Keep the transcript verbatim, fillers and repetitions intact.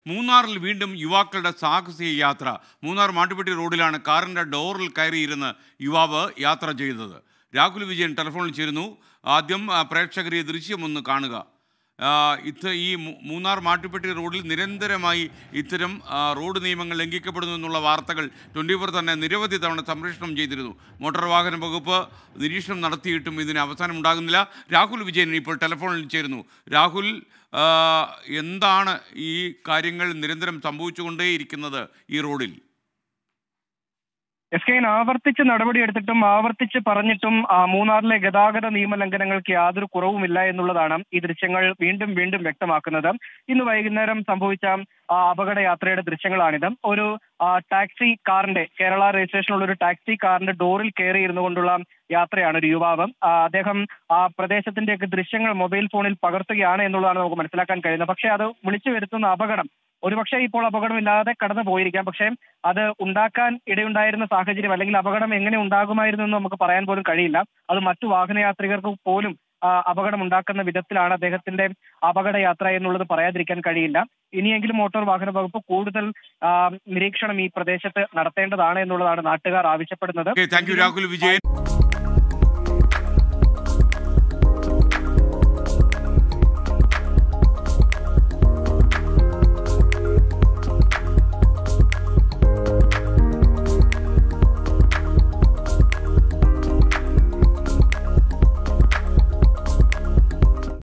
മൂന്നാറിൽ വീണ്ടും യുവാക്കളുടെ സാഹസിക യാത്ര. മൂന്നാർ മാട്ടുപ്പെട്ടി റോഡിലാണ് കാറിൻ്റെ ഡോറിൽ കയറിയിരുന്ന് യുവാവ് യാത്ര ചെയ്തത്. രാഹുൽ വിജയൻ ടെലിഫോണിൽ ചേരുന്നു. ആദ്യം പ്രേക്ഷകരെ ദൃശ്യമൊന്ന് കാണുക. ഇത് ഈ മൂന്നാർ മാട്ടുപ്പെട്ടി റോഡിൽ നിരന്തരമായി ഇത്തരം റോഡ് നിയമങ്ങൾ ലംഘിക്കപ്പെടുന്നു എന്നുള്ള വാർത്തകൾ ട്വൻറ്റി ഫോർ തന്നെ നിരവധി തവണ സംപ്രേഷണം ചെയ്തിരുന്നു. മോട്ടോർ വാഹന വകുപ്പ് നിരീക്ഷണം നടത്തിയിട്ടും ഇതിന് അവസാനം ഉണ്ടാകുന്നില്ല. രാഹുൽ വിജയൻ ഇപ്പോൾ ടെലിഫോണിൽ ചേരുന്നു. രാഹുൽ, എന്താണ് ഈ കാര്യങ്ങൾ നിരന്തരം സംഭവിച്ചുകൊണ്ടേയിരിക്കുന്നത് ഈ റോഡിൽ? എസ് കെ ആവർത്തിച്ച് നടപടിയെടുത്തിട്ടും ആവർത്തിച്ച് പറഞ്ഞിട്ടും മൂന്നാറിലെ ഗതാഗത നിയമലംഘനങ്ങൾക്ക് യാതൊരു കുറവുമില്ല എന്നുള്ളതാണ് ഈ ദൃശ്യങ്ങൾ വീണ്ടും വീണ്ടും വ്യക്തമാക്കുന്നത്. ഇന്ന് വൈകുന്നേരം സംഭവിച്ച അപകട യാത്രയുടെ ദൃശ്യങ്ങളാണിത്. ഒരു ടാക്സി കാറിന്റെ കേരള രജിസ്ട്രേഷനുള്ള ഒരു ടാക്സി കാറിന്റെ ഡോറിൽ കയറി ഇരുന്നു കൊണ്ടുള്ള യാത്രയാണ് ഒരു യുവാവ്. അദ്ദേഹം ആ പ്രദേശത്തിന്റെയൊക്കെ ദൃശ്യങ്ങൾ മൊബൈൽ ഫോണിൽ പകർത്തുകയാണ് എന്നുള്ളതാണ് നമുക്ക് മനസ്സിലാക്കാൻ കഴിയുന്നത്. പക്ഷേ അത് വിളിച്ചു വരുത്തുന്ന അപകടം ഒരുപക്ഷെ ഇപ്പോൾ അപകടമില്ലാതെ കടന്നു പോയിരിക്കാം. പക്ഷേ അത് ഉണ്ടാക്കാൻ ഇടയുണ്ടായിരുന്ന സാഹചര്യം അല്ലെങ്കിൽ അപകടം എങ്ങനെ ഉണ്ടാകുമായിരുന്നു എന്ന് നമുക്ക് പറയാൻ പോലും കഴിയില്ല. അത് മറ്റു വാഹനയാത്രികർക്ക് പോലും അപകടം ഉണ്ടാക്കുന്ന വിധത്തിലാണ് അദ്ദേഹത്തിന്റെ അപകടയാത്ര എന്നുള്ളത് പറയാതിരിക്കാൻ കഴിയില്ല. ഇനിയെങ്കിലും മോട്ടോർ വാഹന വകുപ്പ് കൂടുതൽ നിരീക്ഷണം ഈ പ്രദേശത്ത് നടത്തേണ്ടതാണ് എന്നുള്ളതാണ് നാട്ടുകാർ ആവശ്യപ്പെടുന്നത്. രാഹുൽ വിജയൻ.